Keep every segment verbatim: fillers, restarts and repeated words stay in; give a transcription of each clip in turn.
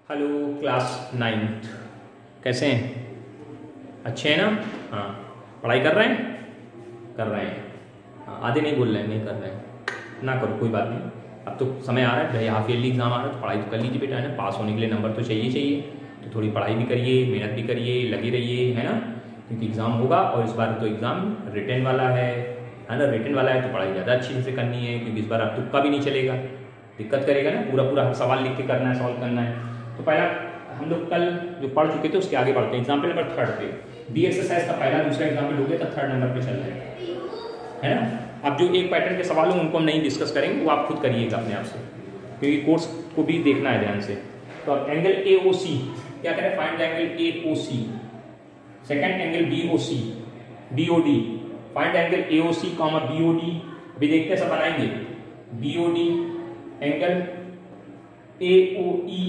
Hello class ninth, कैसे हैं? अच्छे हैं ना? हाँ, पढ़ाई कर रहे हैं कर रहे हैं हाँ, आधे नहीं बोल रहे हैं, नहीं कर रहे हैं ना करो, कोई बात नहीं। अब तो समय आ रहा है भाई, हाफ ईयरली एग्जाम आ रहा है तो पढ़ाई तो कर लीजिए बेटा, है ना। पास होने के लिए नंबर तो चाहिए चाहिए, तो थोड़ी पढ़ाई भी करिए, मेहनत भी करिए, लगे रहिए, है ना, क्योंकि एग्ज़ाम होगा। और इस बार तो एग्ज़ाम रिटन वाला है है ना। रिटन वाला है तो पढ़ाई ज़्यादा अच्छी से करनी है, क्योंकि इस बार अब तुक्का भी नहीं चलेगा, दिक्कत करेगा ना, पूरा पूरा हर सवाल लिख के करना है, सॉल्व करना है। तो पहला हम लोग कल जो पढ़ चुके थे उसके आगे बढ़ते हैं। एग्जाम्पल नंबर थर्ड पे बी एक्सरसाइज का पहला दूसरा एग्जाम्पल हो गया, तो थर्ड नंबर पे चल रहे हैं, है ना। अब जो एक पैटर्न के सवाल हों उनको हम नहीं डिस्कस करेंगे, वो आप खुद करिएगा अपने आप से, क्योंकि कोर्स को भी देखना है ध्यान से। तो अब एंगल ए ओ सी क्या करें, find the angle A O C. Second angle B O C B O D, find angle A O C comma B O D. अभी देखते हैं सब बनाएंगे। B O D angle A O E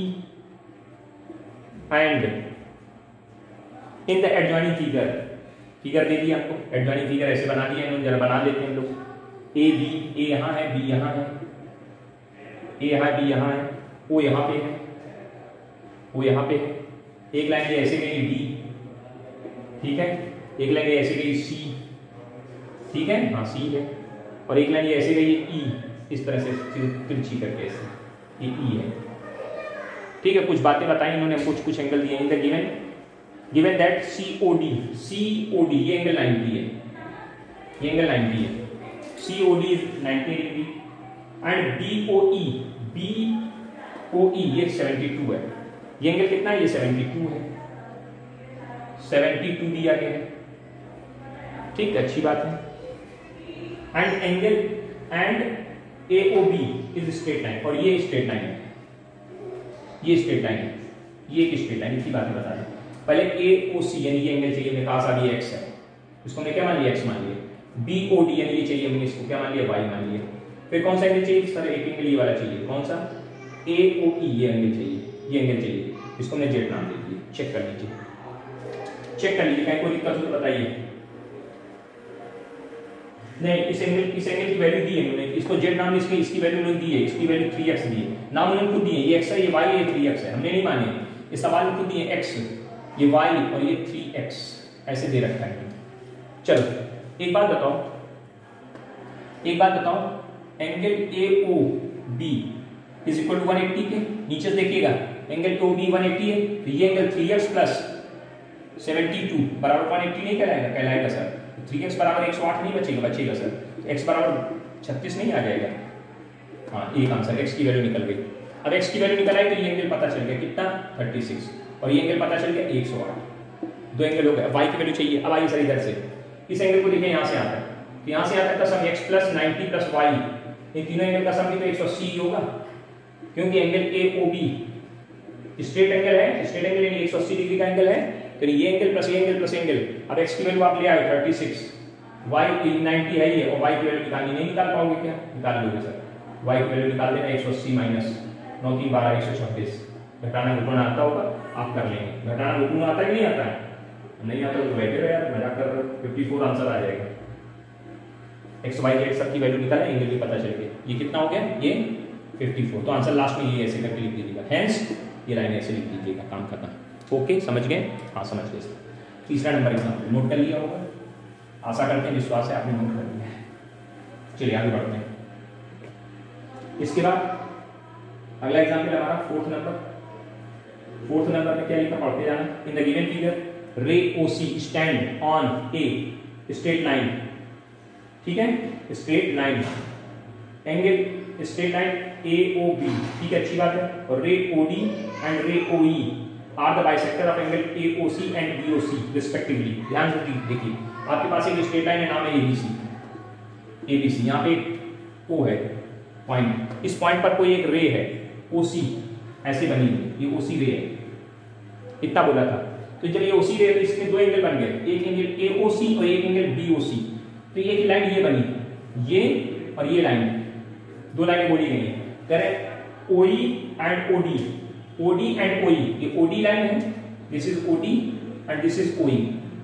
and in the adjoining figure. Figure दे दिया आपको, adjoining figure ऐसे बना दिया इन्होंने, जरा बना लेते हैं हम लोग। ए बी, ए यहाँ है, बी यहाँ है, ए यहाँ बी यहाँ है, ओ यहाँ पे है, ओ यहाँ पे है। एक लाइन ऐसे गई डी, ठीक है। एक लाइन ऐसे गई सी, ठीक है, हाँ सी है। और एक लाइन ऐसे गई ई, इस तरह से तिरछी करके ऐसे, ये ई है, ठीक है। कुछ बातें बताई इन्होंने, कुछ कुछ एंगल दिए। In the given given that C O D, C O D ये एंगल नाइन्टी है, ये एंगल नाइन्टी है। C O D is ninety degree and B O E, B O E ये सेवेंटी टू है। ये angle कितना है? ये सेवेंटी टू है, सेवेंटी टू दिया गया है, ठीक है, अच्छी बात है। And angle and A O B is straight line, और ये स्ट्रेट लाइन है, ये स्ट्रेट लाइन है, ये एक स्ट्रेट लाइन की बातें बता दें। पहले ए ओ सी यानी ये एंगल चाहिए, मेरे पास अभी एक्स है, इसको हमने क्या मान लिया, एक्स मान लिया। बी ओ डी यानी ये चाहिए, हमने इसको क्या मान लिया, वाई मान लिया। फिर कौन सा एंगल चाहिए सर? एक एंगल ये वाला चाहिए, कौन सा? ए ओ ई ये एंगल चाहिए, ये एंगल चाहिए, इसको हमने जेड नाम दे दिया। चेक कर लीजिए, चेक कर लीजिए, कहीं कोई दिक्कत हो तो बताइए। नहीं, इस एंगल इस एंगल की वैल्यू दी है इन्होंने, इसको जेड नाम, इसकी इसकी वैल्यू उन्होंने दी है, इसकी वैल्यू थ्री एक्स दी है, नाम उन्होंने खुद दिए। ये एक्स है, ये वाई है, ये थ्री एक्स है, हमने नहीं माने, इस सवाल में खुद दिए एक्स, ये वाई और ये थ्री एक्स ऐसे दे रखा है। चलो एक बात बताओ, एक बात बताओ, angle A O B is equal to one eighty के नीचे देखिएगा, angle O B one eighty है, तो ये angle three x plus seventy two बराबर वन एट्टी नहीं कहलाएगा? कहलाएगा सर। थ्री एक्स बराबर एक सौ आठ नहीं बचेगा? बचेगा सर। एक्स बराबर छत्तीस नहीं आ जाएगा? हाँ, एक आंसर, एक्स की वैल्यू निकल गई। अब एक्स की वैल्यू निकल आई तो ये एंगल पता चल गया कितना, थर्टी सिक्स, और ये एंगल पता चल गया एक सौ आठ। दो एंगल हो गए। वाई की वैल्यू चाहिए। अब आइए सर इधर से, इस एंगल को देखिए, यहाँ से आता है, तो यहाँ से आता है का sum x plus ninety plus y, ये तीनों एंगल का सम भी तो एक सौ अस्सी होगा, क्योंकि angle A O B straight angle है, स्ट्रेट एंगल यानी एक सौ अस्सी डिग्री का एंगल है, तो ये एंगल प्लस ये एंगल प्लस एंगल। अब एक्स की वैल्यू आप ले आए थर्टी सिक्स, वाई नाइन्टी है ये, और वाई की वैल्यू निकालनी नहीं निकाल पाओगे क्या? निकाल लोगे सर। वाई की वैल्यू निकाल देना, एक सौ अस्सी माइनस नौ तीन बारह, एक सौ छब्बीस। घटाना घटाना आता होगा, आप कर लेंगे। घटाना घटाना आता है कि नहीं आता है? नहीं आता तो बैठे रहे यार, मजाक कर रहे हो। फिफ्टी फोर आंसर आ जाएगा। एक्स वाई जेड सब की वैल्यू निकालें, एंगल भी पता चल गया। ये कितना हो गया? ये फिफ्टी फोर। तो आंसर लास्ट में ये ऐसे करके लिख दीजिएगा, हेंस ये लाइन ऐसे लिख दीजिएगा, काम खत्म। ओके, समझ गए? हाँ समझ गए। तीसरा नंबर एग्जाम्पल नोट कर लिया होगा, आशा करते हैं, विश्वास है आपने नोट कर लिया है। चलिए आगे बढ़ते हैं। इसके बाद अगला एग्जाम्पल हमारा फोर्थ नंबर। फोर्थ नंबर में क्या लिखा, पढ़ते जाना। इन the given figure ray O C stand on a straight line, ठीक है, straight line, angle straight line A O B, ठीक है, अच्छी बात है। और रे ओ D and ray O E are the bisector of angle A O C and B O C respectively. ध्यान से देखिए, आपके पास एक स्ट्रेट लाइन है, नाम है ए बी सी, ए बी सी, यहाँ पे ओ है पॉइंट, इस पॉइंट पर कोई एक रे है ओ सी ऐसे बनी हुई, ये ओ सी रे है, इतना बोला था। तो जब ये ओ सी रे है तो इसके दो एंगल बन गए, एक एंगल ए ओ सी और एक एंगल बी ओ सी। तो ये लाइन ये बनी, ये और ये लाइन, दो लाइनें बोली गई हैं। करें O E and O D, O D and O E, ये O D लाइन है, this is O D and this is O E.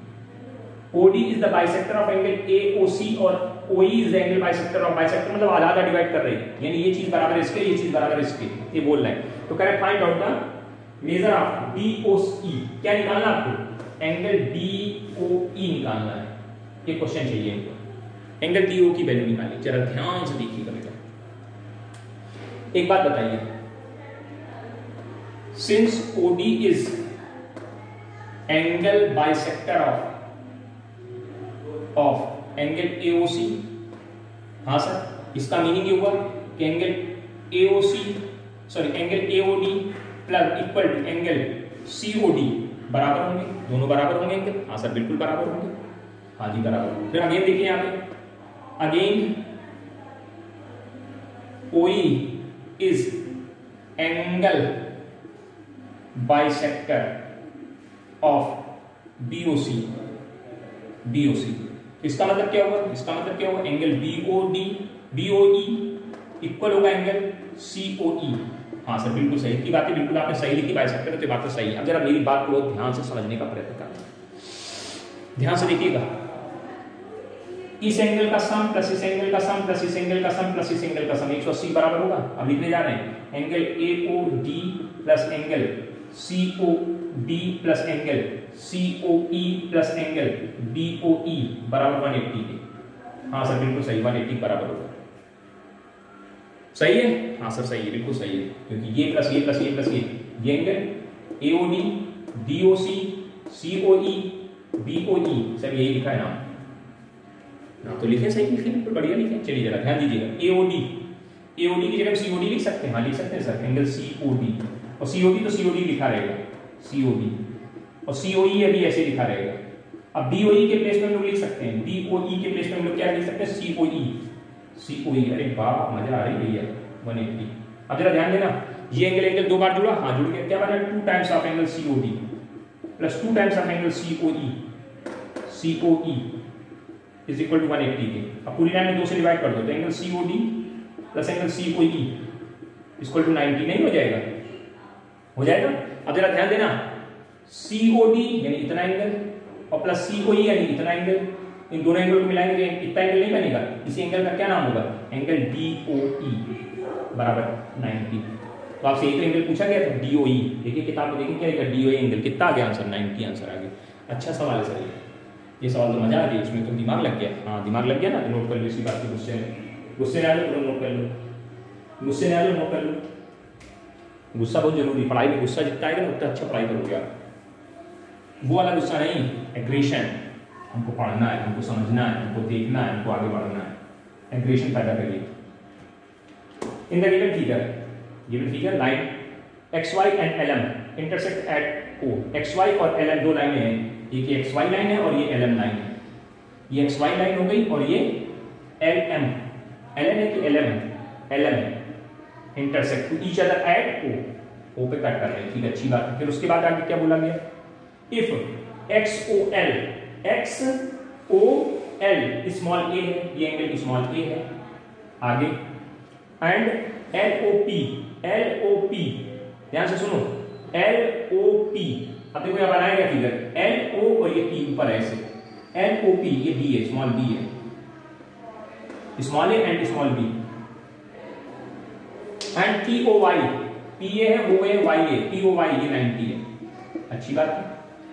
O D is the bisector of angle A O C और O E is the angle bisector of bisector, मतलब आधा आधा divide कर रही है, यानी ये चीज बराबर इसके, ये चीज बराबर इसके, ये बोल रहे हैं। तो करें find out the measure of D O E, क्या निकालना आपको? एंगल डी ओ ई निकालना है। ये क्वेश्चन चाहिए इनको, एंगल डी ओ की वैल्यू निकालिए। जरा ध्यान से देखिएगा बेटा। एक बात बताइए, since OD is angle bisector of of angle AOC, हाँ सर, इसका मीनिंग ये हुआ कि angle AOC sorry angle AOD plus equal to angle COD बराबर होंगे, दोनों बराबर होंगे एंगल। हाँ सर बिल्कुल बराबर होंगे, हाँ जी बराबर। फिर अगेन देखिए यहां पे, again OE is angle bisector of BOC BOC. इसका मतलब क्या होगा? इसका मतलब क्या होगा? एंगल बीओडी बीओई इक्वल होगा एंगल सीओई। हाँ सर बिल्कुल सही की बात है, बिल्कुल आपने सही लिखी बाइसेक्टर, तो ये बात तो सही है। अब जरा मेरी बात को ध्यान से समझने का प्रयत्न करना, ध्यान से देखिएगा। इस एंगल का सम प्लस इस एंगल का सम प्लस इस एंगल का सम प्लस इस एंगल का सम एक सौ अस्सी बराबर होगा। अब लिखने जा रहे हैं angle AOD plus angle COD plus angle COE plus angle BOE बराबर एक सौ अस्सी के। हाँ सर बिल्कुल सही, एक सौ अस्सी बराबर होगा। सही है? हाँ सर सही है, बिल्कुल सही है, क्योंकि ये प्लस ये प्लस ये प्लस ये ये angle AOD DOC COE BOE सब यही लिखा है नाम ना, तो लिखे सही लिखे, बिल्कुल बढ़िया लिखे। चलिए जरा ध्यान दीजिएगा, एओडी एओडी की जगह सीओडी लिख सकते हैं। हाँ लिख सकते हैं सर, एंगल सीओडी, और सीओडी तो सीओडी लिखा रहेगा सीओडी, और सीओई अभी ऐसे लिखा रहेगा। अब बीओई के प्लेस में हम लोग लिख सकते हैं, बीओई के प्लेस में हम लोग क्या लिख सकते हैं? COE COE. अरे वाह मजा आ रही भैया, एक सौ अस्सी। अब जरा ध्यान देना, ये एंगल एंगल दो बार जुड़ा, हाँ जुड़ गया, क्या बना? Two times of angle COD plus two times of angle COE COE is equal to एक सौ अस्सी के। अब पूरी लाइन में दो से डिवाइड कर दो, तो angle COD plus angle COE equal to नब्बे नहीं हो जाएगा? हो जाएगा। अब जरा ध्यान देना, सीओडी यानी इतना एंगल और प्लस सीओई यानी इतना एंगल, इन दोनों एंगल को मिलाएंगे इतना एंगल नहीं बनेगा। इसी एंगल का क्या नाम होगा? एंगल डीओई बराबर नब्बे। तो आपसे एक एंगल पूछा गया था डीओई, देखिए किताब में देखिए क्या लिखा, डीओई एंगल कितना आ गया आंसर? नब्बे आंसर आ गया। अच्छा सवाल है सर ये, ये सवाल तो मजा आ गया, इसमें तो दिमाग लग गया। हाँ दिमाग लग गया ना, नोट कर लो इसी बात की। गुस्से गुस्से में आ लो, नोट कर लो, गुस्से में आ लो, नोट कर लो। गुस्सा बहुत जरूरी, पढ़ाई में गुस्सा जितना आएगा ना उतना अच्छा पढ़ाई करोगे आप। वो वाला गुस्सा नहीं, एग्रेशन। हमको पढ़ना है, हमको समझना है, हमको देखना है, हमको आगे बढ़ना है। एग्रेशन पैदा करिए। In the given figure, given figure line X Y and L M intersect at O. X Y और एल एम दो लाइनें हैं, एक ये एक्स वाई लाइन है और ये एल एम लाइन है। ये एक्स वाई लाइन हो गई और ये एल एम एल एम है कि एल एम है? एल एम है। Intersect to each other at O, O पे कट कर रहे हैं, ठीक है अच्छी बात है। फिर उसके बाद आगे क्या बोला गया? If X O L, X O L small a है, ये एंगल स्मॉल ए है। आगे and L O P, L O P ध्यान से सुनो, एल ओ पी। अब देखो यहां बनाया गया फिगर, एल ओ और ये पी ऊपर ऐसे, एल ओ पी ये बी है, स्मॉल बी है, small a and small b. And P O Y, P A है, O A Y A, P O Y ये नाइंटी है, अच्छी बात है।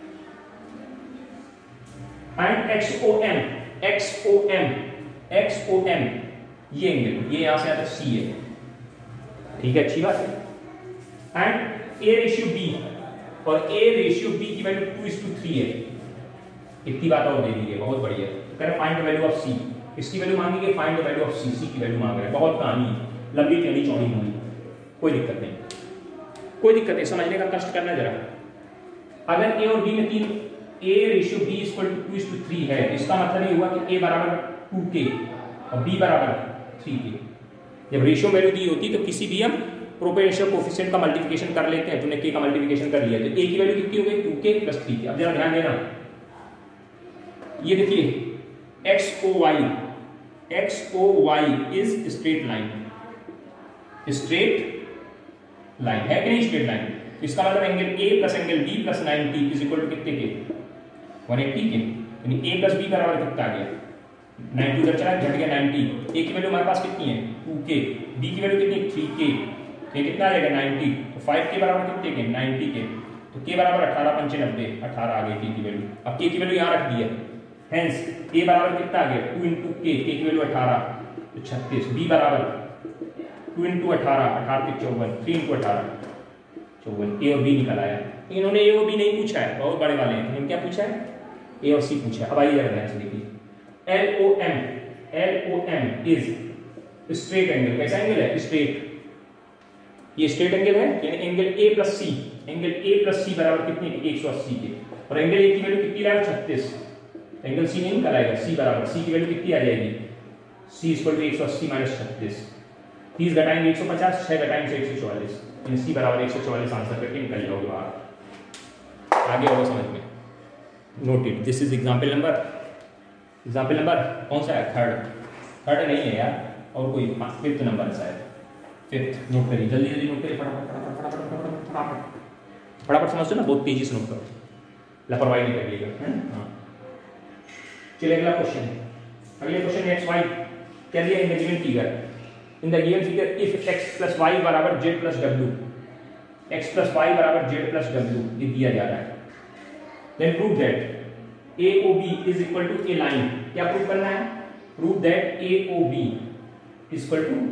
And X O M, X O M, X O M ये angle, ये यहां से आता सी है, ठीक है अच्छी बात है। एंड ए रेशियो बी, और ए रेशियो बी की value two is to three है। इतनी बात और दे दी है, बहुत बढ़िया। तो कह रहे find the value of C, इसकी वैल्यू मांगी गई, find the value of C, C की वैल्यू मांग रहे हैं। बहुत कहानी है, लंबी टेढ़ी चौड़ी होगी, कोई दिक्कत नहीं, कोई दिक्कत नहीं, समझने का कष्ट करना जरा। अगर ए और बी में तीन, A ratio B equal to two is to three है, इसका मतलब ये हुआ कि ए बराबर टू के और बी बराबर थ्री के। जब रेशियो वैल्यू दी होती तो किसी भी हम प्रोपोर्शनल कोएफिशिएंट का मल्टीप्लिकेशन कर लेते हैं, तूने के का मल्टीप्लिकेशन कर लिया, तो ए की वैल्यू कितनी हो गई? टू के प्लस थ्री के। अब जरा ध्यान देना, ये देखिए X O Y, X O Y is straight line, straight line है कि नहीं? Straight line. इसका मतलब angle A plus angle B plus ninety is equal to कितने के? एक सौ अस्सी के। यानी ए प्लस बी बराबर कितना आ गया? नाइंटी उधर चला, घट गया नाइंटी। ए की वैल्यू हमारे पास कितनी है? टू के, बी की वैल्यू कितनी? थ्री के। ये कितना आ जाएगा नाइन्टी, तो फाइव के बराबर कितने के नाइन्टी के, तो के बराबर अठारह पंचे नब्बे, अठारह आ गई के की वैल्यू। अब के की वैल्यू यहाँ रख दी है, हेंस ए बराबर कितना आ गया टू इंटू के, के की वैल्यू अठारह तो छत्तीस, बी बराबर टू इंटू अठारह, अठारह के चौवन, थ्री इंटू अठारह चौवन, ए और बी निकल आया। इन्होंने ए और बी नहीं पूछा है, बहुत बड़े वाले हैं, इन्होंने क्या पूछा है ए और सी पूछा है। अब आइए ध्यान से देखिए L O M, L O M is straight angle, कैसा एंगल है स्ट्रेट, ये स्ट्रेट एंगल है यानी angle A plus C, angle A plus C बराबर कितने एक सौ अस्सी के, और एंगल ए की वैल्यू कितनी लाएगा छत्तीस, एंगल सी नहीं निकल आएगा, सी बराबर सी की वैल्यू कितनी आ जाएगी सी इक्वल टू एक सौ अस्सी माइनस छत्तीस, तीस घटाएंगे एक सौ पचास, छह घटाएंगे एक सौ चौवालीस, यानी सी बराबर एक सौ चौवालीस आंसर करके निकल जाओगे बाहर। आगे और समझ में note it, this is example number, example number कौन सा है थर्ड, थर्ड नहीं है यार और कोई फिफ्थ नंबर है शायद, फिफ्थ नोट करिए जल्दी जल्दी नोट करिए, फटाफट फटाफट फटाफट फटाफट फटाफट समझो ना, बहुत तेजी से नोट करो, लापरवाही नहीं करिएगा। हाँ चलिए अगला क्वेश्चन, अगले क्वेश्चन एक्स वाई क्या दिया in the given figure, in the given figure if x plus Y बराबर z प्लस डब्ल्यू, x प्लस वाई बराबर z प्लस डब्ल्यू ये दिया जा रहा है, then prove that A O B is equal to a line, क्या प्रूव करना है, prove that A O B is equal to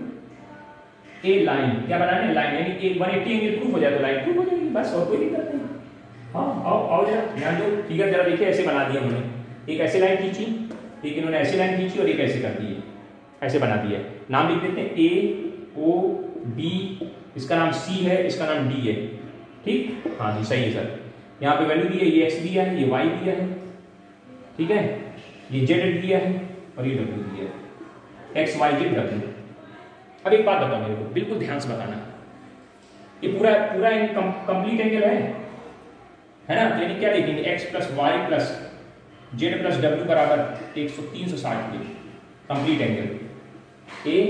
a line, क्या बनाना है लाइन, यानी एक एक सौ अस्सी एंगल प्रूव हो जाए तो लाइन प्रूव हो जाएगी बस, और कोई दिक्कत नहीं। हाँ आओ आओ जरा ध्यान दो, फिगर जरा देखिए ऐसे बना दिया उन्होंने, एक ऐसे लाइन खींची, एक इन्होंने ऐसी लाइन खींची और एक ऐसे कर दी है, ऐसे बना दिया, नाम लिख देते हैं ए ओ बी, इसका नाम सी है, इसका नाम डी है, ठीक हाँ जी सही है सर, यहाँ पे वैल्यू दी है, ये एक्स दिया है, ये वाई दिया है, ठीक है, ये जेड दिया है और ये डब्ल्यू दिया है, एक्स वाई जेड डब्ल्यू। अब एक बात बताओ मेरे को, बिल्कुल ध्यान से बताना, ये पूरा पूरा कंप्लीट एंगल है है ना, यानी क्या देखेंगे X plus Y plus Z plus W बराबर एक सौ तीन सौ साठ degree, complete angle, a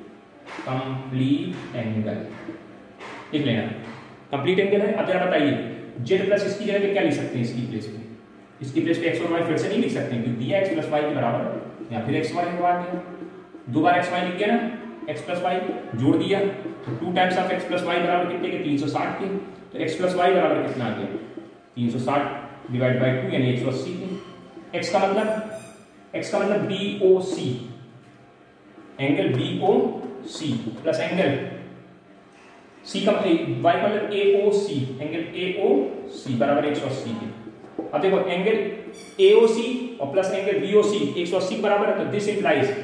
complete angle लिख लेना, कंप्लीट एंगल है। अब जरा बताइए जेड प्लस इसकी जगह पे क्या लिख सकते हैं, इसकी प्लेस पे, इसकी प्लेस पे एक्स और वाई फिर से नहीं लिख सकते हैं क्योंकि दिया एक्स प्लस वाई के बराबर, या फिर एक्स वाई लगवा दिया, दो बार एक्स वाई लिख गया ना, एक्स प्लस वाई जोड़ दिया तो two times of X plus Y बराबर कितने के तीन सौ साठ के, तो एक्स प्लस वाई बराबर कितना आ गया तीन सौ साठ डिवाइड बाई टू यानी एक सौ अस्सी के, एक्स का मतलब एक्स का मतलब B O C, angle B O C plus angle C का मतलब वाई का मतलब ए O C, angle A O सी बराबर एक सौ अस्सी के। अब देखो एंगल ए ओ सी और plus angle B O C एक सौ अस्सी बराबर है, तो this implies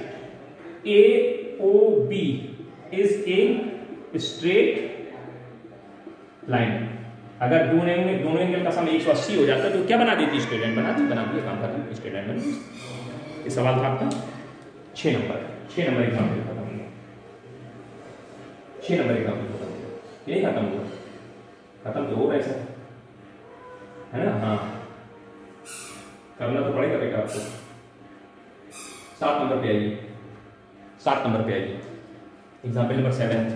A O B is a straight line। अगर दोनों एंगल दोनों एंगल का सम एक सौ अस्सी हो जाता तो क्या बना देती स्ट्रेट लाइन, बना दी बना दिया काम खत्म, स्ट्रेट लाइन बना दी। ये सवाल था आपका छह नंबर, छह नंबर एग्जाम्पल खत्म हुआ, छह नंबर एग्जाम्पल खत्म हुआ, ये खत्म हुआ, खत्म तो हो ऐसा है ना, हाँ करना तो पड़ेगा बेटा आपको। सात नंबर पे आइए, सात नंबर पे आइए, एग्जाम्पल नंबर सेवन,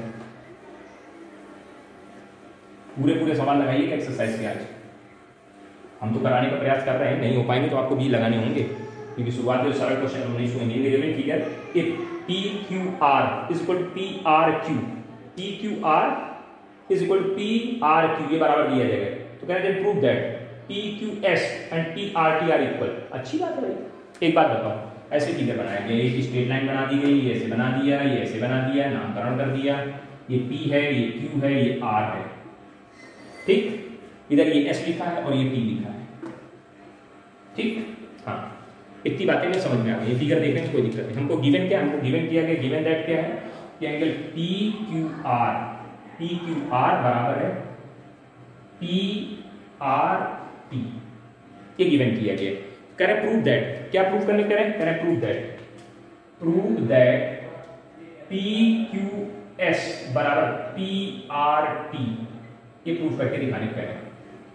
पूरे पूरे सवाल लगाइए एक्सरसाइज के, आज हम तो कराने का प्रयास कर रहे हैं, नहीं हो पाएंगे तो आपको भी लगाने होंगे क्योंकि शुरुआत में सरल क्वेश्चन हम नहीं सुनेंगे। ठीक है, if P Q R is equal to P R Q, P Q R is equal to P R Q, ये बराबर दिया जाएगा, तो कह रहे हैं prove that P Q S and P R T are equal. अच्छी बात है भाई, एक बात बताओ, ऐसे फिगर बनाया गया, एक स्ट्रेट लाइन बना दी गई, ये ऐसे बना दिया, ये ऐसे बना दिया, नामकरण कर दिया, ये P है, ये Q है, ये R है, ठीक, इधर ये S लिखा है और ये P लिखा है, ठीक, हाँ इतनी बातें में समझ में आ गई। फिगर देखने से कोई दिक्कत नहीं, हमको गिवन क्या, हमको गिवन किया गया, गिवन दैट क्या है कि angle P Q R, P Q R बराबर है P R T, ये गिवन किया गया। कह रहे प्रूव दैट, क्या प्रूव करने कह रहे हैं, कह रहे prove that, prove that P Q S बराबर P R T, ये प्रूव करके दिखाने कह रहे हैं।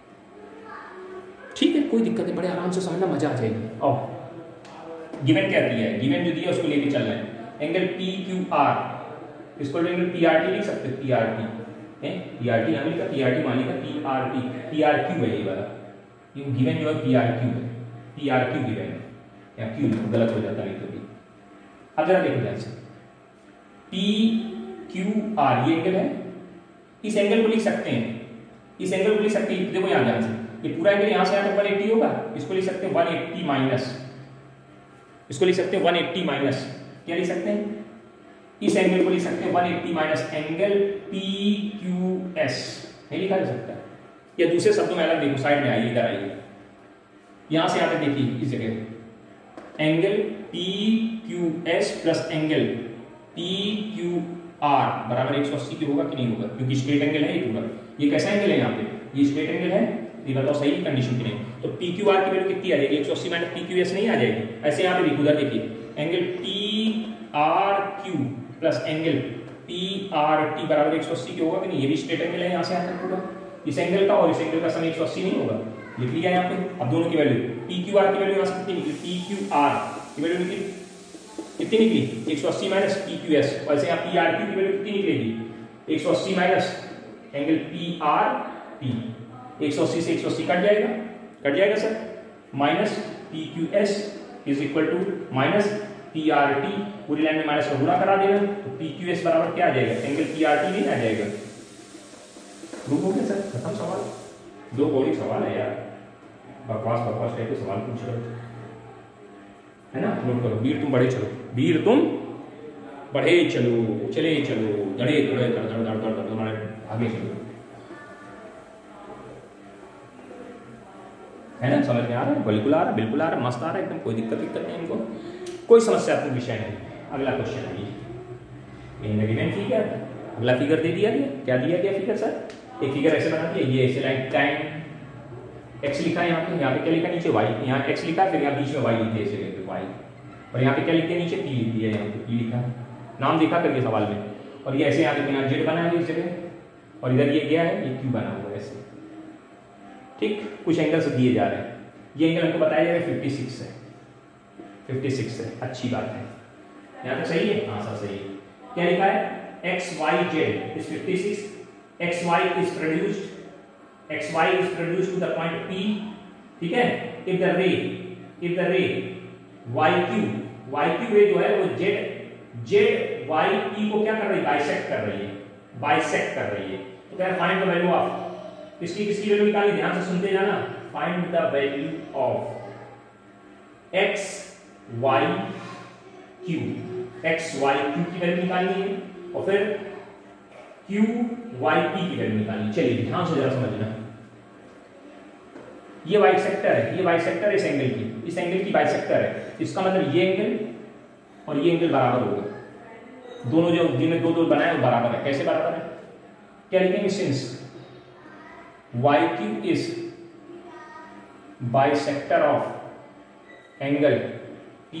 ठीक है, कोई दिक्कत नहीं, बड़े आराम से समझना, मजा आ जाएगी। और गिवन क्या दिया है, गिवन जो दिया उसको लेके चल रहे हैं, एंगल P Q R, इसको एंगल P R T लिख सकते हैं, P R T है, P R T यहाँ लिखा, P R T मान लिखा, P R T, P R Q है ये वाला, ये गिवन जो है P R Q है, P R Q गिवन है, या Q गलत हो जाता है कभी। अब जरा देखो ध्यान से, P Q R ये एंगल है, इस एंगल को लिख सकते हैं, इस एंगल को लिख सकते हैं, देखो यहां ध्यान से, ये पूरा एंगल यहां से यहां तक एक सौ अस्सी होगा, इसको लिख सकते हैं एक सौ अस्सी माइनस, इसको लिख सकते हैं एक सौ अस्सी माइनस, क्या लिख सकते हैं, इस एंगल को लिख सकते हैं एक सौ अस्सी minus angle P Q S, नहीं लिखा जा सकता है, या दूसरे शब्दों में अलग देखो, साइड में आइए, इधर आइए, यहां से यहां तक देखिए, इस जगह angle P Q S plus angle P Q R बराबर एक सौ अस्सी की होगा कि नहीं होगा, क्योंकि स्ट्रेट एंगल है ये पूरा, ये कैसा एंगल है यहाँ पे, ये स्ट्रेट एंगल है, ये बताओ सही कंडीशन की नहीं, तो पी क्यू आर की वैल्यू कितनी आ जाएगी, एक सौ अस्सी माइनस पी क्यू एस नहीं आ जाएगी, ऐसे यहाँ पे देखो, उधर देखिए angle P R Q plus angle P R T बराबर एक सौ अस्सी की होगा कि नहीं, ये भी स्ट्रेट एंगल है, यहाँ से यहाँ तक पूरा, इस एंगल का और इस एंगल का सम एक सौ अस्सी नहीं होगा, लिख लिया यहाँ पे। अब दोनों की वैल्यू, पी क्यू आर की वैल्यू यहाँ से कितनी निकली, पी क्यू आर की वैल्यू निकली कितनी निकली, एक सौ अस्सी माइनस पी क्यू एस, वैसे यहाँ पी आर क्यू की वैल्यू कितनी निकलेगी, एक सौ अस्सी minus angle P R T, एक सौ अस्सी से एक सौ अस्सी कट जाएगा, कट जाएगा sir, minus P Q S is equal to minus P R T, पूरी लाइन में माइनस का गुणा करा देना, तो पी क्यू एस बराबर क्या आ जाएगा, एंगल पी आर टी नहीं आ जाएगा। प्रूफ हो गया सर, खत्म सवाल, दो बोली सवाल है यार, बकवास बकवास टाइप के सवाल पूछ रहे है ना, नोट करो, वीर तुम बढ़े चलो, वीर तुम बढ़े चलो, चले चलो, धड़े धड़े धड़ धड़ धड़ धड़ तुम्हारे आगे चलो, है ना, समझ में आ रहा है, बिल्कुल आ रहा है, बिल्कुल आ रहा है, मस्त आ रहा है एकदम, कोई दिक्कत दिक्कत नहीं इनको, कोई समस्यात्मक विषय नहीं। अगला क्वेश्चन है ये गिवन फिगर, अगला फिगर दे दिया गया, क्या दिया गया फिगर सर, एक फिगर ऐसे बना दिया, ये ऐसे लाइन टाइम एक्स लिखा है यहाँ पे, यहाँ पे क्या लिखा नीचे वाई, यहाँ एक्स लिखा है, फिर यहाँ बीच में वाई लिख दिया, ऐसे करके वाई, और यहाँ पे क्या लिख दिया नीचे पी लिख दिया, यहाँ पे पी लिखा है, नाम देखा करके सवाल में, और ये ऐसे यहाँ पे यहाँ जेड बना है इस जगह, और इधर ये गया है, ये क्यू बना हुआ है ऐसे, ठीक, कुछ एंगल से दिए जा रहे हैं, ये एंगल हमको बताया जाएगा फिफ्टी सिक्स है, फिफ्टी सिक्स है, अच्छी बात है, यहाँ तक सही है, हाँ सर सही है, क्या लिखा है, X Y Z is fifty six, X Y is produced, X Y is produced to the point P, ठीक है, if the ray, if the ray Y Q, Y Q ray जो है वो जेड जेड वाई पी को क्या कर रही है, बाइसेक्ट कर रही है, बाइसेक्ट कर रही है, तो क्या फाइंड द वैल्यू ऑफ, इसकी किसकी वैल्यू निकाली, ध्यान से सुनते जाना, find the value of X Y Q, X Y Q की वैल्यू निकालनी है, और फिर क्यू वाई पी की वैल्यू निकालनी। चलिए ध्यान से जरा समझना, ये बाइसेक्टर है, ये बाइसेक्टर इस एंगल की, इस एंगल की बाइसेक्टर है, इसका मतलब ये एंगल और ये एंगल बराबर होगा, दोनों जो जिनमें दो दो बनाए वो बराबर है, कैसे बराबर है, क्या लिखेंगे, since Y Q is bisector of angle P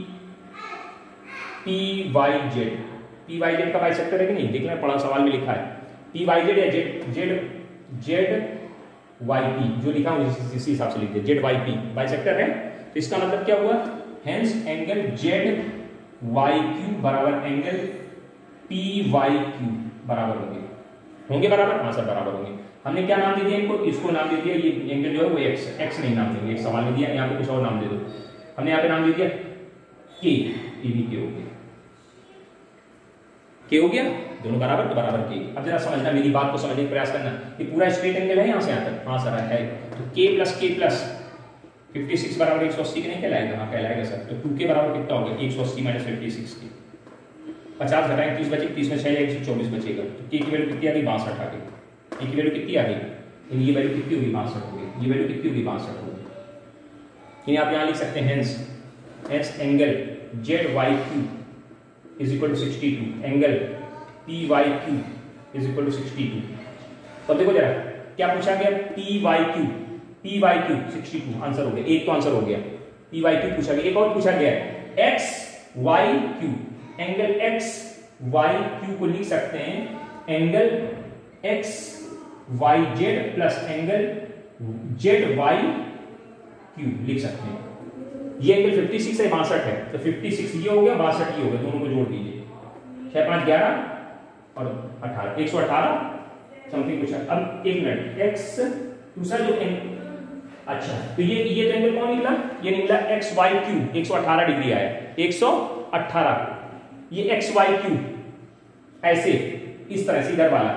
P Y Z, P Y Z का बाइसेक्टर है कि नहीं, देखना पढ़ा सवाल में लिखा है, पी वाई जेड या Z Z Z Y P, जो लिखा हूं इसी हिसाब से लिख दिया, जेड वाई पी बाइसेक्टर है, तो इसका मतलब क्या हुआ, hence angle Z Y Q बराबर एंगल पी वाई क्यू बराबर होंगे, होंगे बराबर, हाँ सर बराबर होंगे। हमने क्या नाम दे दिया इनको, इसको नाम दे दिया, ये एंगल जो है वो एक्स, एक्स नहीं नाम देंगे, एक सवाल में दिया, यहाँ पे कुछ और नाम दे दो, हमने यहाँ पे नाम दे दिया के, ये भी के हो गया, के हो गया, दोनों बराबर तो बराबर के। अब जरा समझना, मेरी बात को समझने का प्रयास करना, ये पूरा स्ट्रेट एंगल है यहाँ से यहाँ तक, हाँ सर है, तो के प्लस के प्लस फिफ्टी सिक्स बराबर एक सौ अस्सी के नहीं कहलाएगा, हाँ कहलाएगा सर, तो टू के बराबर कितना होगा, एक सौ अस्सी माइनस फिफ्टी सिक्स के, पचास घटाएंगे तीस बचे, तीस में छह एक सौ चौबीस बचेगा, तो के की वैल्यू कितनी आ गई, बासठ आ गई, के की वैल्यू कितनी आ गई, ये वैल्यू कितनी होगी, बासठ होगी, ये वैल्यू कितनी होगी, बासठ होगी, आप यहाँ लिख सकते हैं hence hence angle Z Y Q is equal to sixty two, angle P Y Q is equal to sixty two. तो देखो जरा क्या पूछा गया, P Y Q, P Y Q sixty two answer हो गया, एक तो आंसर हो गया, पी वाई क्यू पूछा गया, एक और पूछा गया X Y Q, angle X Y Q को लिख सकते हैं angle X Y Z plus angle Z Y Q लिख सकते हैं, ये एंगल फिफ्टी सिक्स है, बासठ है, तो फिफ्टी सिक्स ये हो गया, बासठ ये हो गया, दोनों को जोड़ दीजिए, छह पांच ग्यारह और अठारह, एक सौ अठारह समथिंग कुछ है। अब एक मिनट, एक्स दूसरा जो एंगल, अच्छा तो ये ये तो एंगल कौन निकला, ये निकला एक्स वाई क्यू, एक सौ अठारह डिग्री आया, एक सौ अठारह, ये एक्स वाई क्यू ऐसे इस तरह से इधर वाला,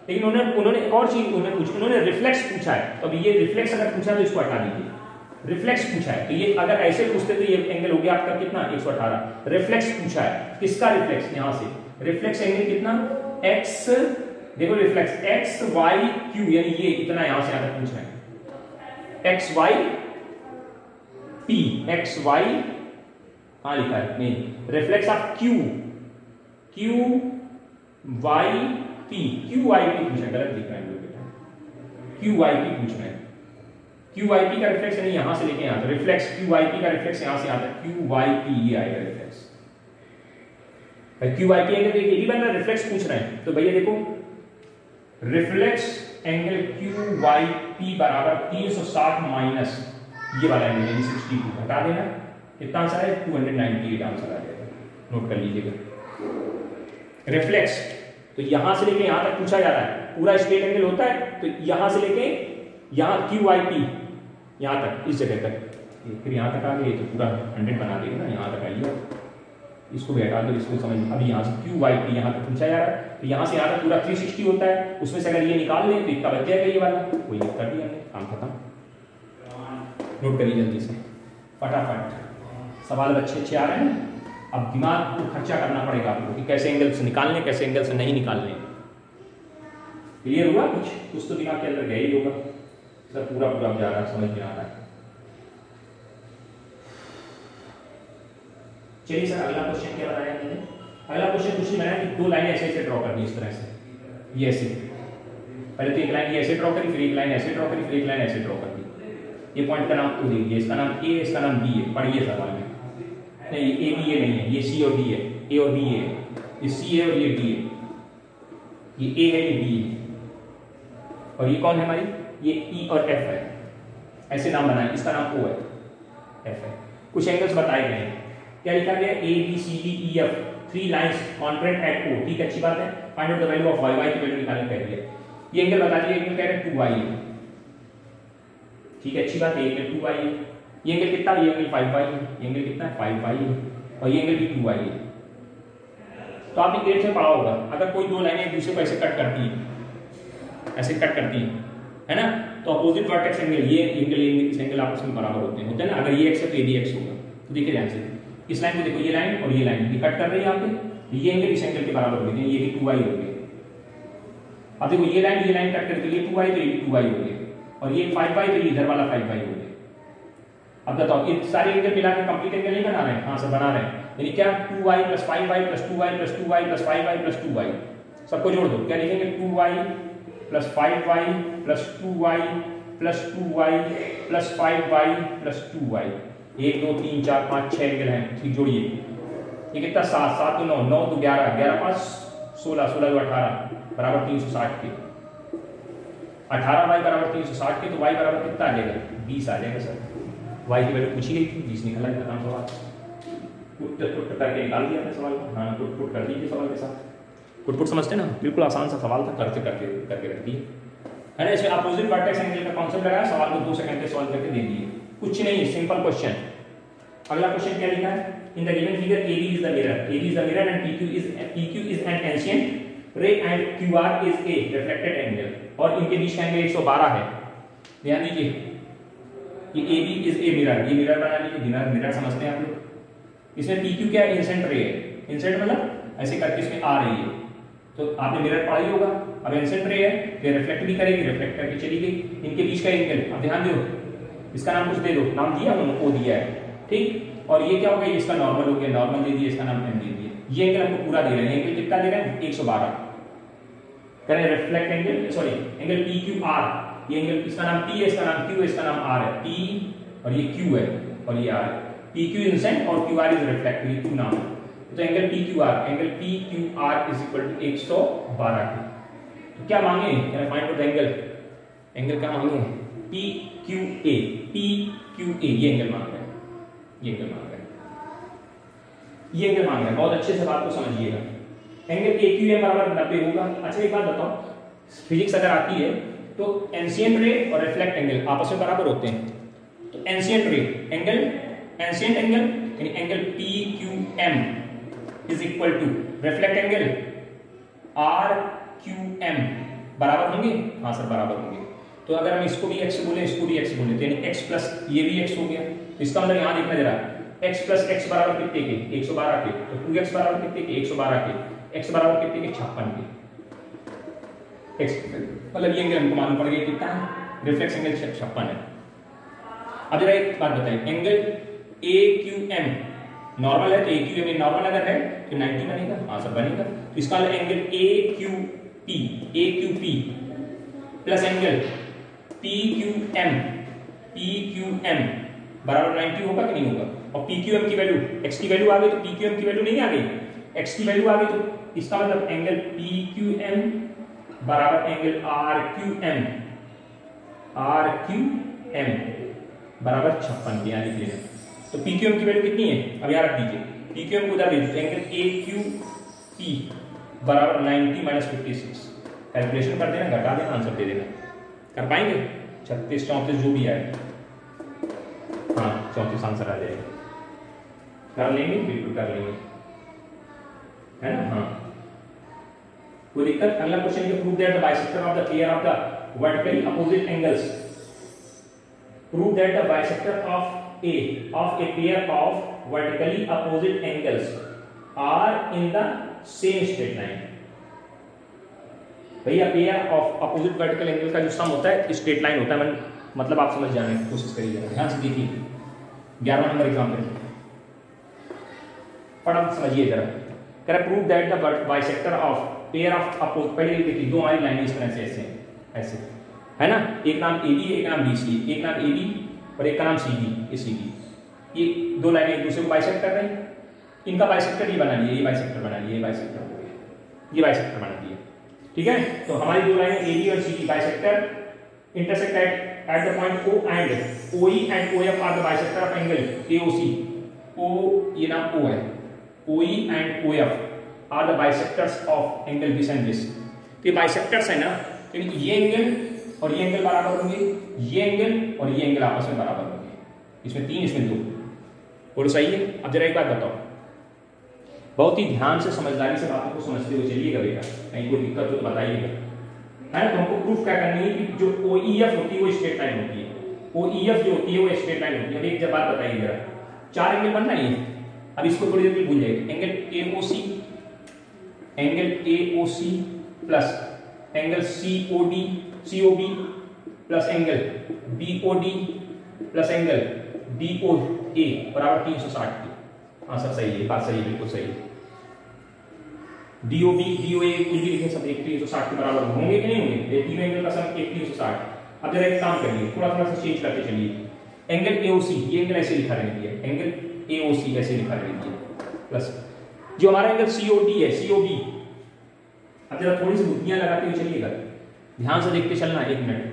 लेकिन उन्होंने उन्होंने एक और चीज उन्होंने पूछा, उन्होंने रिफ्लेक्स पूछा है। तो अब ये रिफ्लेक्स अगर पूछा तो इसको हटा दीजिए, रिफ्लेक्स पूछा है तो ये अगर ऐसे पूछते तो ये एंगल हो गया आपका कितना एक सौ अठारह। रिफ्लेक्स पूछा है, किसका रिफ्लेक्स, यहां से रिफ्लेक्स एंगल कितना x, देखो रिफ्लेक्स x y q, यानी ये इतना यहां से यहां तक पूछ रहे हैं x y p, x y कहां लिखा है, नहीं reflex of q q y p, q y p पूछ रहे हैं, गलत लिख रहे हैं बेटा, q y p पूछ रहे हैं। q y p का रिफ्लेक्स यानी यहां से लेके यहां तक, रिफ्लेक्स q y p का रिफ्लेक्स यहां से यहां तक q y p ये आएगा reflex. q y p angle देखिए ये बन रहा है, रिफ्लेक्स पूछ रहे हैं तो भैया देखो reflex angle q y p बराबर तीन सौ साठ माइनस ये वाला एंगल यानी बासठ, हटा देना, कितना आंसर है दो सौ अट्ठानवे आंसर आ जाएगा, नोट कर लीजिएगा। रिफ्लेक्स तो यहां से लेके यहां तक पूछा जा रहा है, पूरा स्ट्रेट एंगल होता है तो यहां से लेके यहां q y p यहां तक, इस जगह तक, फिर यहां तक आ गए तो पूरा सौ बना देगा ना, यहां तक आइए, इसको भी हटा दो, इसको समझ, अभी यहां से q y p यहां तक पूछा जा रहा है तो यहां से यहां तक पूरा तीन सौ साठ होता है, उसमें से अगर ये निकाल लें तो इतना बच जाएगा ये वाला, वही कर दिया हमने, काम खत्म। नोट करिए जल्दी से फटाफट, सवाल अच्छे अच्छे आ रहे हैं, अब दिमाग को खर्चा करना पड़ेगा आपको कि कैसे एंगल से निकालने, कैसे एंगल से नहीं निकालने। क्लियर हुआ, कुछ कुछ तो दिमाग के अंदर गया ही होगा, सर पूरा पूरा जा रहा है, समझ में आ रहा है। चलिए सर अगला क्वेश्चन क्या बनाया मैंने, अगला क्वेश्चन कुछ नहीं बनाया कि दो लाइनें ऐसे ऐसे ड्रॉ करनी इस तरह से, ये ऐसे, पहले तो एक लाइन ये ऐसे ड्रॉ करी, फिर एक लाइन ऐसे ड्रॉ करी, फिर एक लाइन ऐसे ड्रॉ कर दी। ये पॉइंट का नाम ओ दीजिए, इसका नाम ए, इसका नाम बी है, पढ़िए सवाल में, नहीं ए बी ए नहीं है, ये सी और डी है, ए और बी है, ये सी है और ये डी है, ये ए है ये बी है, और ये कौन है हमारी, ये ई और एफ है, ऐसे नाम बनाए, इसका नाम ओ है, एफ है। कुछ एंगल्स बताए गए हैं, क्या लिखा गया, A B C D E F, three lines contract at O, ठीक अच्छी बात है। Find out the value of Y, Y की वैल्यू निकालने कह रही है, ये एंगल बता दिए, एंगल कह रहे हैं टू वाई है, ठीक है अच्छी बात है, एंगल टू वाई है, ये एंगल कितना है, ये एंगल फाइव वाई है, ये एंगल कितना है फाइव वाई है, और ये एंगल भी टू वाई है। तो आपने एट में पढ़ा होगा, अगर कोई दो लाइनें एक दूसरे को ऐसे कट करती है, ऐसे कट करती है, है ना, तो अपोजिट वर्टेक्स एंगल, ये एंगल ये एंगल आपस में बराबर होते हैं, होते हैं ना, अगर ये एक्स है तो ये भी एक्स होगा। तो देखिए ध्यान से, इस लाइन को देखो, ये लाइन और ये लाइन ये कट कर रही है यहाँ पे, ये एंगल इस एंगल के बराबर होते हैं, ये भी टू वाई हो गए। अब देखो ये लाइन ये लाइन कट करके ये टू वाई तो ये भी टू वाई हो गए, और ये फाइव वाई तो ये इधर वाला फाइव वाई हो गया। अब बताओ ये सारे एंगल मिला के कंप्लीट एंगल नहीं बना रहे हैं, हाँ सर बना रहे हैं, यानी क्या two Y plus five Y plus two Y plus two Y plus five Y plus two Y, सबको जोड़ दो, क्या लिखेंगे two Y plus five Y plus two Y plus two Y plus five Y plus two Y, एक दो तीन चार पाँच छः एंगल हैं, ठीक जोड़िए, ये कितना सात, सात तो नौ, नौ तो ग्यारह, ग्यारह पाँच सोलह, सोलह तो अठारह बराबर तीन सौ साठ के, अठारह वाई बराबर तीन सौ साठ के, तो वाई बराबर कितना आ जाएगा बीस आ जाएगा सर। वाई की वैल्यू पूछी गई थी, बीस निकला था सवाल, पुट पुट करके निकाल दिया था सवाल, हाँ पुट पुट कर दीजिए सवाल के साथ, पुट पुट समझते ना, बिल्कुल आसान सा सवाल था, करते करके करके रख दिए, है ना। इसमें अपोजिट वर्टेक्स एंगल का कॉन्सेप्ट लगाया, सवाल को दो सेकंड के सॉल्व करके दे दिए, कुछ नहीं, सिंपल क्वेश्चन। अगला क्वेश्चन क्या लिखा है, in the given figure A B is the mirror, A B is the mirror and P Q is P Q is an ancient ray and Q R is a reflected angle, और इनके बीच का angle एक सौ बारह है। ध्यान दीजिए, ये A B is a mirror, ये मिरर बना लीजिए, मिरर मिरर समझते हैं आप लोग। इसमें P Q क्या है, इंसेंट रे है, इंसेंट मतलब ऐसे करके इसमें आ रही है, तो आपने मिरर पढ़ा ही होगा। अब इंसेंट रे है, ये रिफ्लेक्ट भी करेगी, रिफ्लेक्ट करके चली गई, इनके बीच का एंगल, अब ध्यान दो, इसका नाम कुछ दे दो, नाम दिया उन्होंने, ओ दिया है, ठीक, और ये क्या हो गया, इसका नॉर्मल हो गया, नॉर्मल दे दिया, इसका नाम एम दे दिया, ये एंगल हमको पूरा दे रहे हैं, एंगल कितना दे रहे हैं एक सौ बारह, करें reflect angle, sorry angle P Q R, ये एंगल इसका नाम P है, इसका नाम Q है, इसका नाम R है, P और ये Q है और ये R है, P Q इंसेंट और Q R इज रिफ्लेक्ट, ये Q नाम है, तो angle P Q R, angle P Q R is equal to एक सौ बारह के। तो क्या मांगे, find out the angle, angle क्या मांगे, P Q A, P Q A, ये एंगल मांग रहे हैं, ये एंगल मांग रहे हैं, ये एंगल मांग रहे हैं, बहुत अच्छे से बात को समझिएगा। एंगल A Q M बराबर नब्बे होगा। अच्छा एक बात बताओ, फिजिक्स अगर आती है तो एंशिएंट रे और रिफ्लेक्ट एंगल आपस में बराबर होते हैं, तो incident ray angle, incident angle यानी angle P Q M is equal to reflect angle R Q M बराबर होंगे? हाँ सर बराबर होंगे। तो अगर हम इसको भी x बोले, इसको भी x बोले, तो यानी x प्लस ये भी x हो गया। तो इसका मतलब यहाँ देखना जरा, x प्लस x बराबर कितने के? एक सौ बारह के। तो टू एक्स बराबर कितने के? एक सौ बारह के। x बराबर कितने के? छप्पन के। x मतलब ये एंगल हमको मालूम पड़ गया कितना है, रिफ्लेक्स एंगल छप्पन है। अब जरा एक बात बताइए, angle A Q M normal है, तो ए क्यू एम नॉर्मल अगर है तो नाइंटी बनेगा। हाँ सर बनेगा। तो इसका angle A Q P, A Q P plus angle P Q M, P Q M बराबर नाइंटी होगा कि नहीं होगा? और पी क्यू एम की वैल्यू, एक्स की वैल्यू आ गई तो पी क्यू एम की वैल्यू नहीं आ गई, एक्स की वैल्यू आ गई, तो इसका मतलब एंगल पी क्यू एम बराबर angle R Q M, R Q M बराबर छप्पन के। यहाँ लिख लेना। तो पी क्यू एम की वैल्यू कितनी है? अब यहाँ रख दीजिए, पी क्यू एम को उधर ले दीजिए, एंगल ए क्यू पी बराबर ninety minus fifty six. Calculation कर देना, घटा देना, आंसर दे देना। कर पाएंगे? छत्तीस चौंतीस जो भी आए, हाँ चौंतीस आंसर आ जाएगा। कर लेंगे? बिल्कुल कर लेंगे, है ना? हाँ कोई दिक्कत? अगला क्वेश्चन ये, prove that the bisector of the pair of the vertically opposite angles, prove that the bisector of A of a pair of vertically opposite angles are in the same straight line। भैया pair of opposite vertical angle का जो सम होता है straight line होता है, मतलब आप समझ जाने की कोशिश करिए, ध्यान से देखिए। ग्यारहवां नंबर एग्जाम्पल फटाफट समझिए जरा। कह रहा prove that the bisector of pair of opposite, पहले देखिए दो हमारी लाइन इस तरह से ऐसे ऐसे है ना, एक नाम ए बी, एक नाम बी सी, एक नाम ए बी और एक का नाम सी डी, ये सी डी। ये दो लाइनें एक दूसरे को बाइसेक्ट कर रही हैं, इनका बाइसेक्टर ये बना लिया, ये बाइसेक्टर बना लिया, ये बाइसेक्टर हो गया, ये बाइसेक्टर बना दिया। ठीक है, तो हमारी दो लाइनें ए बी और C D bisector intersect at at the point O and O E and O F are the bisector of angle A O C. O ये नाम ओ है, O E and O F are the bisectors of angle this and this. तो ये bisectors है ना, तो ये angle और ये एंगल बराबर होंगे, ये एंगल और ये एंगल आपस में बराबर होंगे, इसमें तीन इसमें दो। बोलो सही है? अब जरा एक बात बताओ, बहुत ही ध्यान से समझदारी से बातों को समझते हुए चलिएगा बेटा, कहीं कोई दिक्कत हो तो बताइएगा, है ना। तो हमको प्रूफ क्या करनी है कि जो ओ ई एफ होती है वो स्ट्रेट लाइन होती है, ओ ई एफ जो होती है वो स्ट्रेट लाइन होती है। अब एक जब बात बताइए जरा, चार एंगल बन रही है, अब इसको थोड़ी देर में भूल जाएगी। Angle A O C, angle A O C plus angle C O D, C O B plus angle B O D plus angle D O A बराबर तीन सौ साठ की। हाँ सर सही है, बात सही है, बिल्कुल सही है। D O B D O A कुछ भी लिखे सब एक तीन सौ साठ के बराबर होंगे कि नहीं होंगे? ये तीनों एंगल का सम एक तीन सौ साठ। अब जरा एक काम करिए, थोड़ा थोड़ा सा चेंज करते चलिए। एंगल ए ओ सी, ये एंगल ऐसे लिखा रहेगी, एंगल ए ओ सी ऐसे लिखा रहेगी, प्लस जो हमारा एंगल सी ओ डी है, सी ओ बी। अब जरा थोड़ी सी बुद्धियां लगाते हुए चलिएगा, ध्यान से देखते चलना, एक मिनट।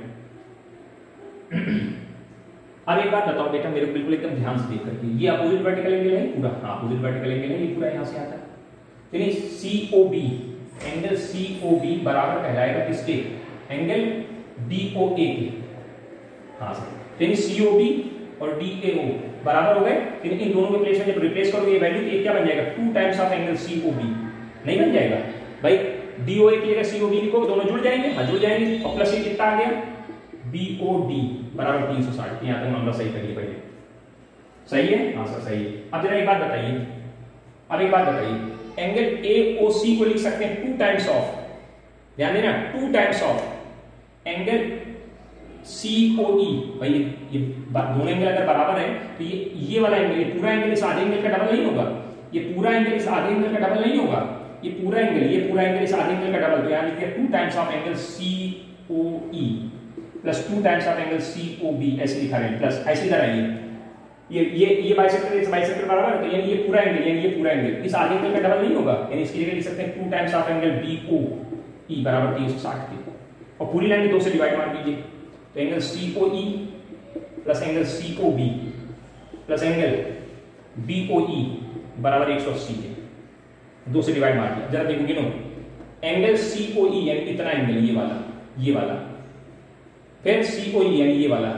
अब एक बात बताओ बेटा मेरे बिल्कुल एकदम ध्यान से देख करके, ये अपोजिट वर्टिकल एंगल है पूरा, हाँ अपोजिट वर्टिकल एंगल है, ये पूरा यहाँ से आता है। यानी C O B, angle C O B बराबर कहलाएगा किसके? एंगल डी ओ ए के। हाँ सर, यानी सी ओ बी और डी ए ओ बराबर हो गए। यानी इन दोनों के प्लेस में जब रिप्लेस करोगे ये वैल्यू, ये क्या बन जाएगा? Two times of angle C O B. नहीं बन जाएगा भाई, डी ओ ए की जगह सी ओ बी लिखो, दोनों जुड़ जाएंगे, हाँ जुड़ जाएंगे, और प्लस ये कितना आ गया? बी ओ डी बराबर तीन सौ साठ। यहाँ तक मामला सही करिए पहले, सही है? हाँ सर सही है। अब जरा एक बात बताइए, अब एक बात बताइए, एंगल ए ओ सी को लिख सकते हैं टू टाइम्स ऑफ, ध्यान देना, two times of angle C O E. भाई ये, ये दोनों एंगल अगर बराबर है तो ये ये वाला एंगल, ये पूरा एंगल इस आधे एंगल का डबल नहीं होगा, ये पूरा एंगल इस आधे एंगल का डबल नहीं होगा, ये पूरा एंगल, ये पूरा एंगल इस आधे एंगल का डबल। तो यहाँ लिखिए two times of angle C O E plus two times of angle C O B, ऐसे लिखा है, प्लस ऐसे इधर आइए, ये ये ये बाइसेक्टर इस बाइसेक्टर बराबर है, तो यानी ये पूरा एंगल, यानी ये पूरा एंगल इस आधे एंगल का डबल नहीं होगा, यानी इसकी जगह लिख सकते हैं two times of angle B O E बराबर तीन सौ साठ के, और पूरी लाइन दो से डिवाइड मार दीजिए। तो angle C O E plus angle C O B plus angle B O E बराबर एक सौ अस्सी के, दो से डिवाइड मार दिया। जरा देखो गिनो, एंगल सी ओ ई यानी इतना एंगल, ये वाला, ये वाला, फिर सी ओ ई यानी ये वाला,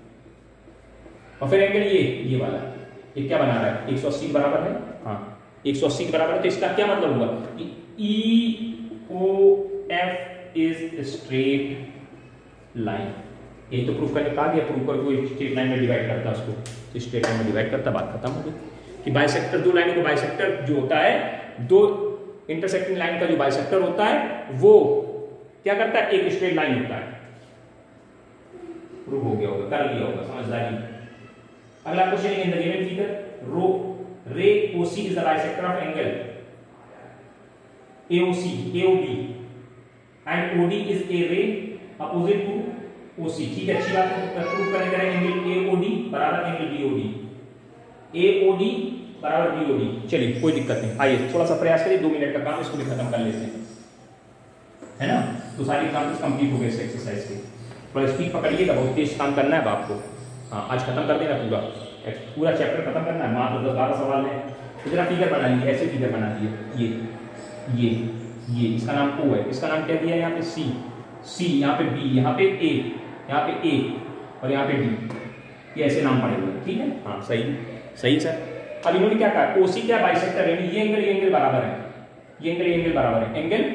और फिर एंगल ये ये वाला, ये क्या बना रहा है? एक सौ अस्सी बराबर है, हाँ एक सौ अस्सी के बराबर है। तो इसका क्या मतलब हुआ कि E O F is straight line. ये तो प्रूफ करने कहा गया, प्रूफ कर कोई स्ट्रेट लाइन में डिवाइड करता है उसको, तो स्ट्रेट लाइन में डिवाइड करता, बात खत्म हो गई। कि बाइसेक्टर, दो लाइनों को बाइसेक्टर जो होता है, दो इंटरसेक्टिंग लाइन का जो बाइसेक्टर होता है वो क्या करता है, एक स्ट्रेट लाइन होता है। प्रूफ हो गया होगा, कर लिया होगा, समझदारी। अगला question in the given figure, रो ray OC is the bisector of angle AOC AOB and OD is a ray opposite to OC. ठीक है, अच्छी बात है। प्रूफ करने का एंगल एओडी बराबर एंगल बीओडी, एओडी बराबर बीओडी। चलिए कोई दिक्कत नहीं, आइए थोड़ा सा प्रयास करिए, दो मिनट का काम, इसको भी खत्म कर लेते हैं, है ना। तो सारी एग्जाम्पल्स कंप्लीट हो गए इस एक्सरसाइज के। थोड़ा स्पीड पकड़िएगा, बहुत तेज काम करना है आपको। हाँ, आज खत्म कर देना पूरा पूरा चैप्टर खत्म करना है, मात्र दस बारह सवाल है। तो जरा फिगर बना लीजिए, ऐसे फिगर बना दिए, ये ये ये इसका नाम ओ है, इसका नाम क्या दिया है यहाँ पे सी, सी यहाँ पे बी, यहाँ पे ए, यहाँ पे ए और यहाँ पे डी, ये ऐसे नाम पड़े हुए। ठीक है, हाँ सही सही सर। अब इन्होंने क्या कहा, ओसी क्या बाइसेक्टर है, ये एंगल ये एंगल बराबर है, ये एंगल ये एंगल बराबर है, एंगल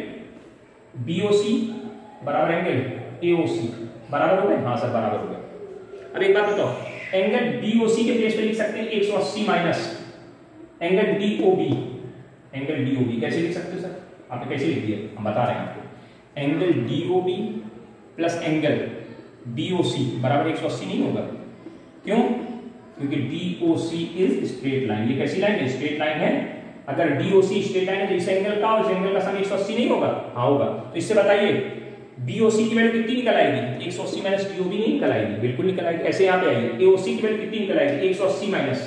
बीओसी बराबर एंगल एओसी बराबर हो गए। हाँ सर बराबर हो गए। अब एक बात बताओ, एंगल बीओसी के प्लेस पे लिख सकते हैं एक सौ अस्सी minus angle DOB, angle DOB कैसे लिख सकते हो सर, आपने कैसे लिख दिया, हम बता रहे हैं आपको। Angle DOB plus angle BOC बराबर एक सौ अस्सी नहीं होगा, क्यों, क्योंकि डीओसी इज स्ट्रेट लाइन। ये कैसी लाइन है, स्ट्रेट लाइन है। अगर डीओसी स्ट्रेट लाइन है तो इस एंगल का और इस एंगल का सम एक सौ अस्सी नहीं होगा, हाँ होगा। तो इससे बताइए बीओसी की वैल्यू कितनी निकल आएगी, एक सौ अस्सी माइनस डीओबी नहीं निकल आएगी, बिल्कुल निकल आएगी। ऐसे यहाँ पे आएगी, एओसी की वैल्यू कितनी निकल आएगी, एक सौ अस्सी माइनस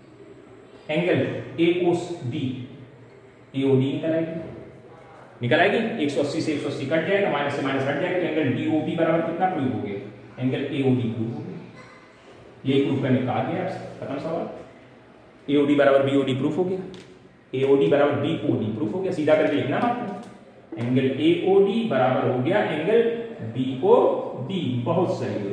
एंगल एओडी, एओडी निकल आएगी, निकल आएगी। एक सौ अस्सी से एक सौ अस्सी कट जाएगा, माइनस से माइनस कट जाएगा, तो एंगल डीओबी बराबर कितना प्रूव हो गया, एंगल एओडी प्रूव हो गया। ये प्रूफ करने कहा गया आपसे, खत्म सवाल। एओडी बराबर बीओडी प्रूफ हो गया, एओडी बराबर बीओडी प्रूफ हो गया, सीधा करके लिखना आपको। एंगल एओडी बराबर हो गया एंगल बीओडी, बहुत सही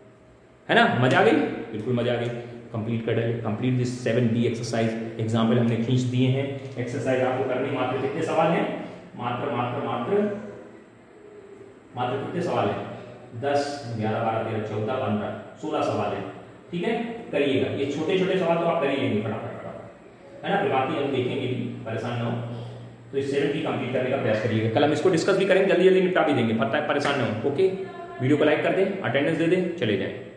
है ना, मजा आ गई, बिल्कुल मजा आ गई। कंप्लीट कर डालिए, complete this seven B exercise. Example हमने खींच दिए हैं, एक्सरसाइज आपको करनी, मात्र कितने सवाल हैं, मात्र मात्र मात्र मात्र कितने सवाल हैं, दस ग्यारह बारह तेरह चौदह पंद्रह सोलह सवाल है। ठीक है, करिएगा, ये छोटे छोटे सवाल तो आप कर ही लेंगे फटाफट फटाफट, है ना। फिर बाकी हम देखेंगे भी, परेशान ना हो। तो इस सेवन की कंप्लीट करने का प्रयास करिएगा, कल हम इसको डिस्कस भी करेंगे, जल्दी जल्दी निपटा भी देंगे, परेशान ना हो। ओके, वीडियो को लाइक कर दें, अटेंडेंस दे दें, चले जाएं।